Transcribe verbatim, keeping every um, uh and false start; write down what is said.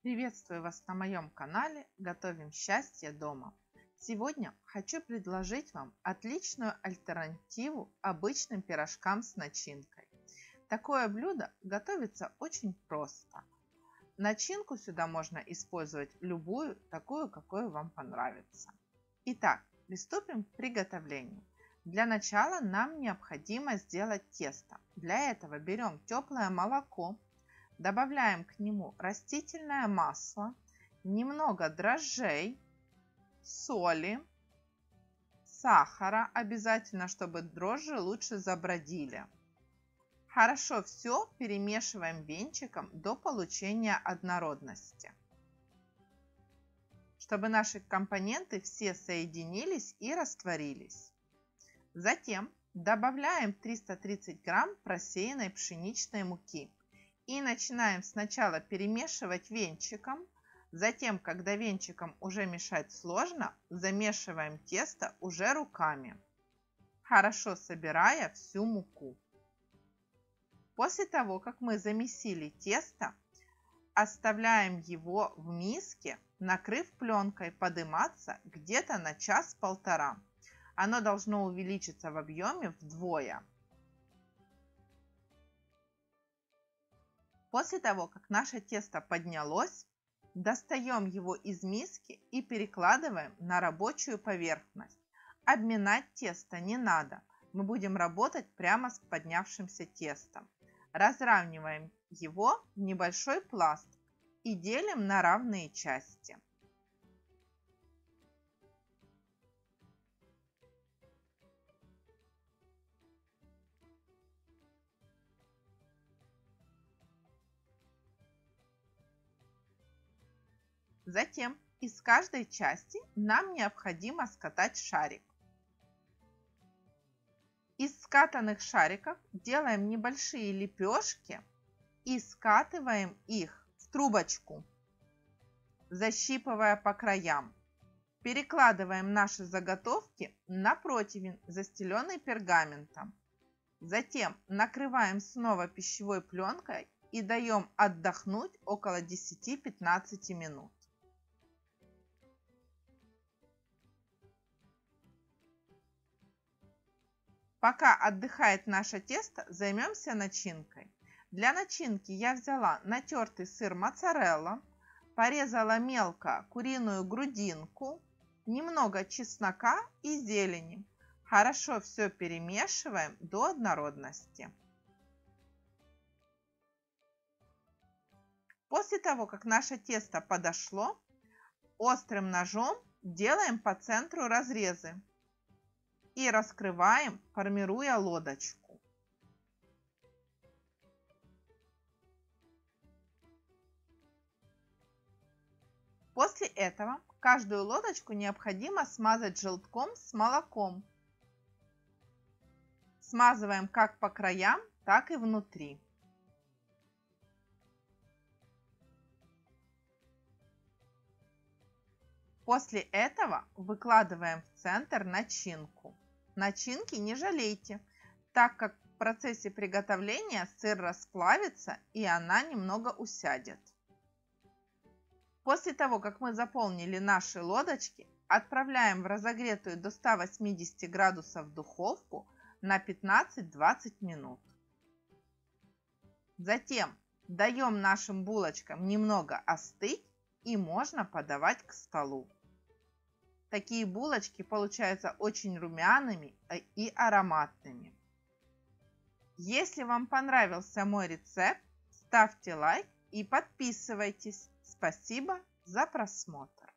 Приветствую вас на моем канале «Готовим счастье дома». Сегодня хочу предложить вам отличную альтернативу обычным пирожкам с начинкой. Такое блюдо готовится очень просто. Начинку сюда можно использовать любую, такую, какую вам понравится. Итак, приступим к приготовлению. Для начала нам необходимо сделать тесто. Для этого берем теплое молоко, добавляем к нему растительное масло, немного дрожжей, соли, сахара, обязательно, чтобы дрожжи лучше забродили. Хорошо все перемешиваем венчиком до получения однородности, чтобы наши компоненты все соединились и растворились. Затем добавляем триста тридцать грамм просеянной пшеничной муки и начинаем сначала перемешивать венчиком, затем, когда венчиком уже мешать сложно, замешиваем тесто уже руками, хорошо собирая всю муку. После того, как мы замесили тесто, оставляем его в миске, накрыв пленкой, подыматься где-то на час-полтора. Оно должно увеличиться в объеме вдвое. После того, как наше тесто поднялось, достаем его из миски и перекладываем на рабочую поверхность. Обминать тесто не надо, мы будем работать прямо с поднявшимся тестом. Разравниваем его в небольшой пласт и делим на равные части. Затем из каждой части нам необходимо скатать шарик. Из скатанных шариков делаем небольшие лепешки и скатываем их в трубочку, защипывая по краям. Перекладываем наши заготовки на противень, застеленный пергаментом. Затем накрываем снова пищевой пленкой и даем отдохнуть около десяти-пятнадцати минут. Пока отдыхает наше тесто, займемся начинкой. Для начинки я взяла натертый сыр моцарелла, порезала мелко куриную грудинку, немного чеснока и зелени. Хорошо все перемешиваем до однородности. После того, как наше тесто подошло, острым ножом делаем по центру разрезы и раскрываем, формируя лодочку. После этого каждую лодочку необходимо смазать желтком с молоком. Смазываем как по краям, так и внутри. После этого выкладываем в центр начинку. Начинки не жалейте, так как в процессе приготовления сыр расплавится и она немного усядет. После того, как мы заполнили наши лодочки, отправляем в разогретую до ста восьмидесяти градусов духовку на пятнадцать-двадцать минут. Затем даем нашим булочкам немного остыть и можно подавать к столу. Такие булочки получаются очень румяными и ароматными. Если вам понравился мой рецепт, ставьте лайк и подписывайтесь. Спасибо за просмотр.